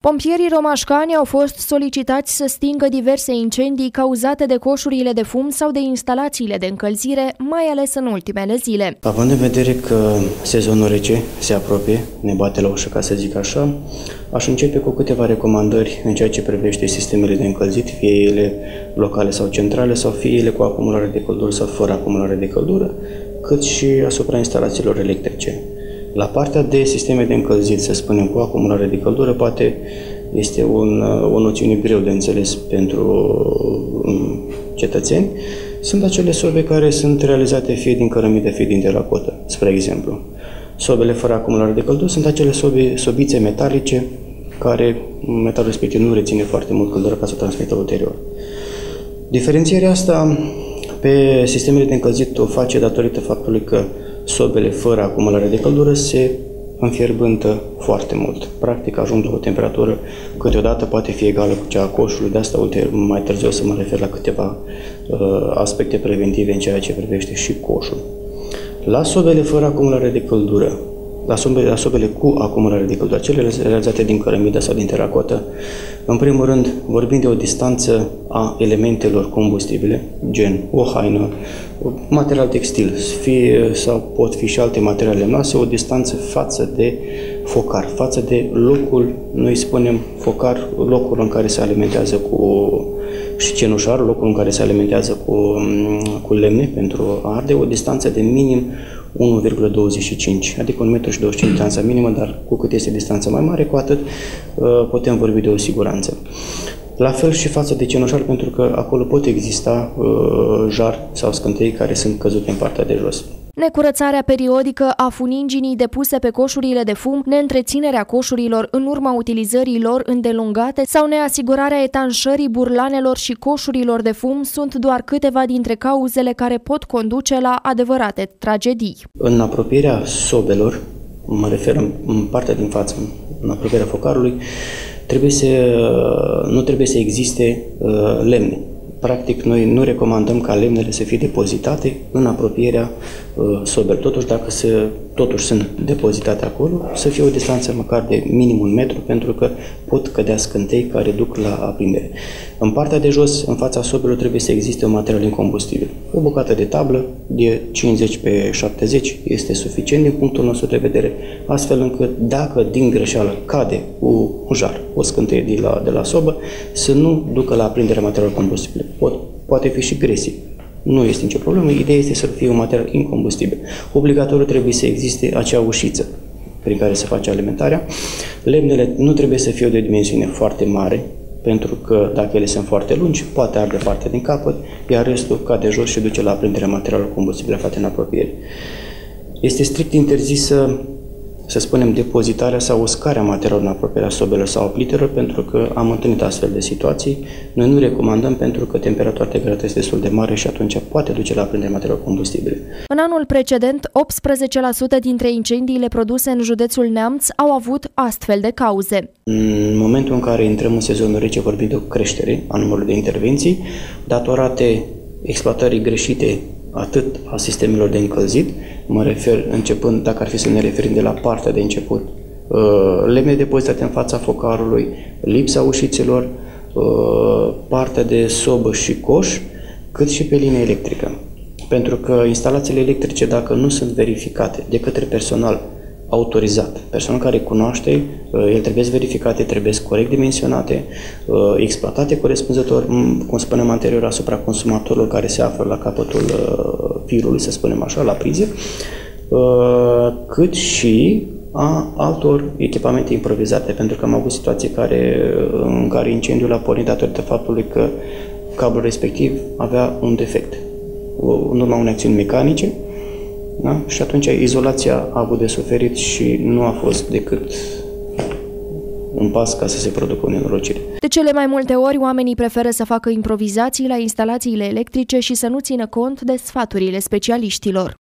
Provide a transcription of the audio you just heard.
Pompierii romașcani au fost solicitați să stingă diverse incendii cauzate de coșurile de fum sau de instalațiile de încălzire, mai ales în ultimele zile. Având în vedere că sezonul rece se apropie, ne bate la ușă, ca să zic așa, aș începe cu câteva recomandări în ceea ce privește sistemele de încălzit, fie ele locale sau centrale, sau fie ele cu acumulare de căldură sau fără acumulare de căldură, cât și asupra instalațiilor electrice. La partea de sisteme de încălzit, să spunem, cu acumulare de căldură, poate este o noțiune greu de înțeles pentru cetățeni. Sunt acele sobe care sunt realizate fie din cărămidă, fie din teracotă, spre exemplu. Sobele fără acumulare de căldură sunt acele sobițe metalice care metalul respectiv nu reține foarte mult căldură ca să o transmită ulterior. Diferențierea asta pe sistemele de încălzit o face datorită faptului că sobele fără acumulare de căldură se înfierbântă foarte mult. Practic ajung la o temperatură câteodată poate fi egală cu cea a coșului, de asta mai târziu o să mă refer la câteva aspecte preventive în ceea ce privește și coșul. La sobele fără acumulare de căldură, la sobele cu acumulare de căldură, cele realizate din cărămidă sau din teracotă, în primul rând vorbim de o distanță a elementelor combustibile, gen o haină, material textil, sau pot fi și alte materiale lemnoase, o distanță față de focar, față de locul, noi spunem focar, locul în care se alimentează și cenușar, locul în care se alimentează cu lemne pentru a arde, o distanță de minim 1,25, adică 1,25 m distanța minimă, dar cu cât este distanța mai mare, cu atât putem vorbi de o siguranță. La fel și față de cenușar, pentru că acolo pot exista jar sau scântei care sunt căzute în partea de jos. Necurățarea periodică a funinginii depuse pe coșurile de fum, neîntreținerea coșurilor în urma utilizării lor îndelungate sau neasigurarea etanșării burlanelor și coșurilor de fum sunt doar câteva dintre cauzele care pot conduce la adevărate tragedii. În apropierea sobelor, mă refer în partea din față, în apropierea focarului, nu trebuie să existe lemne. Practic, noi nu recomandăm ca lemnele să fie depozitate în apropierea sobelor. Totuși, dacă totuși sunt depozitate acolo, să fie o distanță măcar de minim 1 metru, pentru că pot cădea scântei care duc la aprindere. În partea de jos, în fața sobelor, trebuie să existe un material incombustibil. O bucată de tablă de 50 pe 70 este suficient din punctul nostru de vedere, astfel încât dacă din greșeală cade un jar, o scânteie de la sobă, să nu ducă la aprinderea materialului combustibil. Poate fi și gresie. Nu este nicio problemă, ideea este să fie un material incombustibil. Obligatoriu trebuie să existe acea ușiță prin care se face alimentarea. Lemnele nu trebuie să fie de o dimensiune foarte mare, pentru că dacă ele sunt foarte lungi, poate arde partea din capăt, iar restul cade jos și duce la aprinderea materialului combustibil aflat în apropiere. Este strict interzisă, să spunem, depozitarea sau uscarea materialului în apropierea sobelor sau plitelor, pentru că am întâlnit astfel de situații. Noi nu recomandăm, pentru că temperatura arterială este destul de mare și atunci poate duce la aprinderea materialului combustibile. În anul precedent, 18% dintre incendiile produse în județul Neamț au avut astfel de cauze. În momentul în care intrăm în sezonul rece, vorbim de o creștere a numărului de intervenții, datorate exploatării greșite atât a sistemelor de încălzit, mă refer începând, dacă ar fi să ne referim de la partea de început, lemne depozitate în fața focarului, lipsa ușițelor, partea de sobă și coș, cât și pe linie electrică. Pentru că instalațiile electrice, dacă nu sunt verificate de către personal autorizat, personal care cunoaște, ele trebuie verificate, trebuie corect dimensionate, exploatate corespunzător, cum spuneam anterior, asupra consumatorilor care se află la capătul firului, să spunem așa, la prize, cât și a altor echipamente improvizate, pentru că am avut situații în care incendiul a pornit datorită faptului că cablul respectiv avea un defect, în urma unei acțiuni mecanice. Da? Și atunci izolația a avut de suferit și nu a fost decât un pas ca să se producă o nenorocire. De cele mai multe ori, oamenii preferă să facă improvizații la instalațiile electrice și să nu țină cont de sfaturile specialiștilor.